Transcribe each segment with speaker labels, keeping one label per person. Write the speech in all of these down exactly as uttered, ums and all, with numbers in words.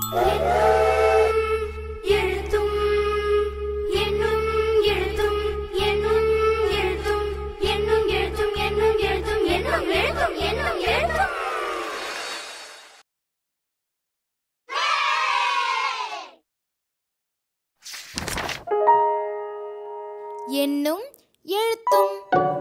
Speaker 1: எண்ணும் எழுத்தும்.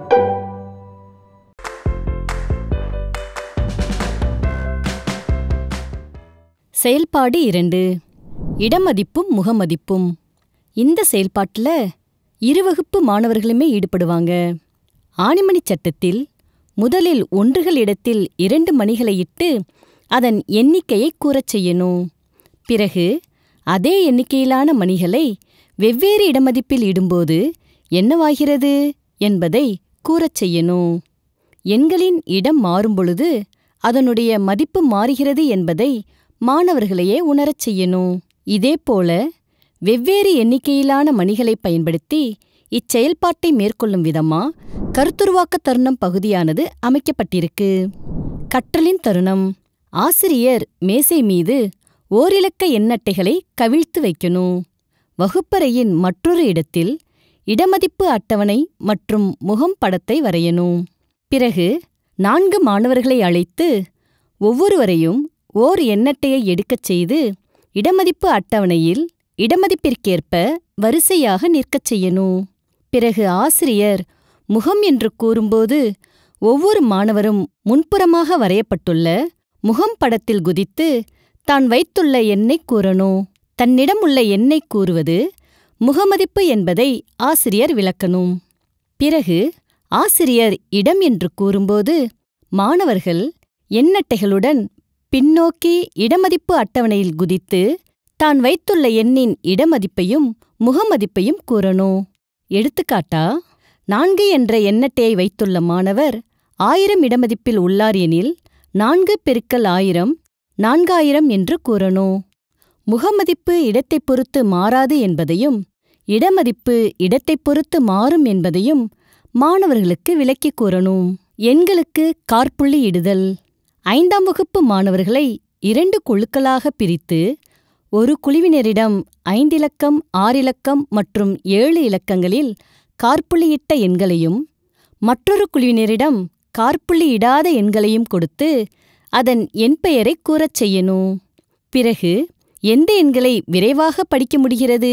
Speaker 2: செயல்பாடு இரண்டு. இடமதிப்பும் முகமதிப்பும். இந்த செயல்பாட்டில் இருவகுப்பு மாணவர்களுமே ஈடுபடுவாங்க. ஆணிமணிச் சட்டத்தில் முதலில் ஒன்றுகள் இடத்தில் இரண்டு மணிகளை இட்டு அதன் எண்ணிக்கையை கூறச் செய்யணும். பிறகு அதே எண்ணிக்கையிலான மணிகளை வெவ்வேறு இடமதிப்பில் இடும்போது என்னவாகிறது என்பதை கூறச் செய்யணும். எண்களின் இடம் மாறும்பொழுது அதனுடைய மதிப்பு மாறுகிறது என்பதை மாணவர்களையே உணரச் செய்யணும். இதேபோல வெவ்வேறு எண்ணிக்கையிலான மணிகளை பயன்படுத்தி இச்செயல்பாட்டை மேற்கொள்ளும் விதமா கருத்துருவாக்க தருணம் பகுதியானது அமைக்கப்பட்டிருக்கு. கற்றலின் தருணம். ஆசிரியர் மேசை மீது ஓரிலக்க எண்ணட்டைகளை கவிழ்த்து வைக்கணும். வகுப்பறையின் மற்றொரு இடத்தில் இடமதிப்பு அட்டவணை மற்றும் முகம் படத்தை வரையணும். பிறகு நான்கு மாணவர்களை அழைத்து ஒவ்வொருவரையும் ஓர் எண்ணட்டையை எடுக்கச் செய்து இடமதிப்பு அட்டவணையில் இடமதிப்பிற்கேற்ப வரிசையாக நிற்கச் செய்யணும். பிறகு ஆசிரியர் முகம் என்று கூறும்போது ஒவ்வொரு மாணவரும் முன்புறமாக வரையப்பட்டுள்ள முகம் படத்தில் குதித்து தான் வைத்துள்ள எண்ணை கூறணும். தன்னிடம் உள்ள எண்ணை கூறுவது முகமதிப்பு என்பதை ஆசிரியர் விளக்கணும். பிறகு ஆசிரியர் இடம் என்று கூறும்போது மாணவர்கள் எண்ணட்டைகளுடன் பின்னோக்கி இடமதிப்பு அட்டவணையில் குதித்து தான் வைத்துள்ள எண்ணின் இடமதிப்பையும் முகமதிப்பையும் கூறணும். எடுத்துக்காட்டா, நான்கு என்ற எண்ணட்டையை வைத்துள்ள மாணவர் ஆயிரம் இடமதிப்பில் உள்ளார் எனில் நான்கு பெருக்கல் ஆயிரம் நான்காயிரம் என்று கூறணும். முகமதிப்பு இடத்தைப் பொறுத்து மாறாது என்பதையும் இடமதிப்பு இடத்தைப் பொறுத்து மாறும் என்பதையும் மாணவர்களுக்கு விளக்கிக் கூறணும். எண்களுக்கு காற்புள்ளி இடுதல். ஐந்தாம் வகுப்பு மாணவர்களை இரண்டு குழுக்களாக பிரித்து ஒரு குழுவினரிடம் ஐந்திலக்கம் ஆறிலக்கம் மற்றும் ஏழு இலக்கங்களில் காற்புள்ளியிட்ட எண்களையும் மற்றொரு குழுவினரிடம் காற்புள்ளியிடாத எண்களையும் கொடுத்து அதன் எண் பெயரை கூறச் செய்யணும். பிறகு எந்த எண்களை விரைவாக படிக்க முடிகிறது,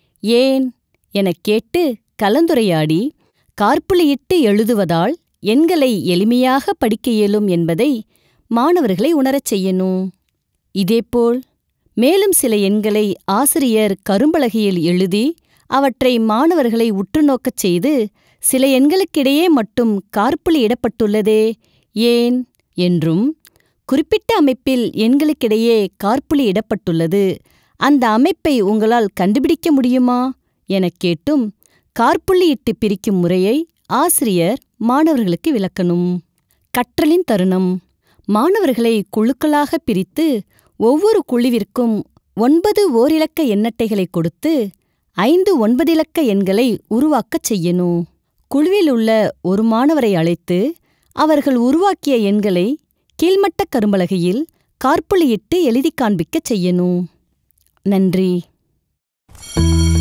Speaker 2: ஏன் எனக் கேட்டு கலந்துரையாடி காற்புள்ளியிட்டு எழுதுவதால் எண்களை எளிமையாக படிக்க இயலும் என்பதை மாணவர்களை உணரச் செய்யணும். இதேபோல் மேலும் சில எண்களை ஆசிரியர் கரும்பலகையில் எழுதி அவற்றை மாணவர்களை உற்று நோக்கச் செய்து சில எண்களுக்கிடையே மட்டும் காற்புள்ளி இடப்பட்டுள்ளதே ஏன் என்றும், குறிப்பிட்ட அமைப்பில் எண்களுக்கிடையே காற்புள்ளி இடப்பட்டுள்ளது, அந்த அமைப்பை உங்களால் கண்டுபிடிக்க முடியுமா எனக் கேட்டும் காற்புள்ளியிட்டு பிரிக்கும் முறையை ஆசிரியர் மாணவர்களுக்கு விளக்கணும். கற்றலின் தருணம். மாணவர்களை குழுக்களாக பிரித்து ஒவ்வொரு குழுவிற்கும் ஒன்பது ஓரிலக்க எண்ணட்டைகளை கொடுத்து ஐந்து ஒன்பதிலக்க எண்களை உருவாக்கச் செய்யணும். குழுவில் உள்ள ஒரு மாணவரை அழைத்து அவர்கள் உருவாக்கிய எண்களை கீழ்மட்ட கரும்பலகையில் காற்புள்ளியிட்டு எழுதி காண்பிக்கச் செய்யணும். நன்றி.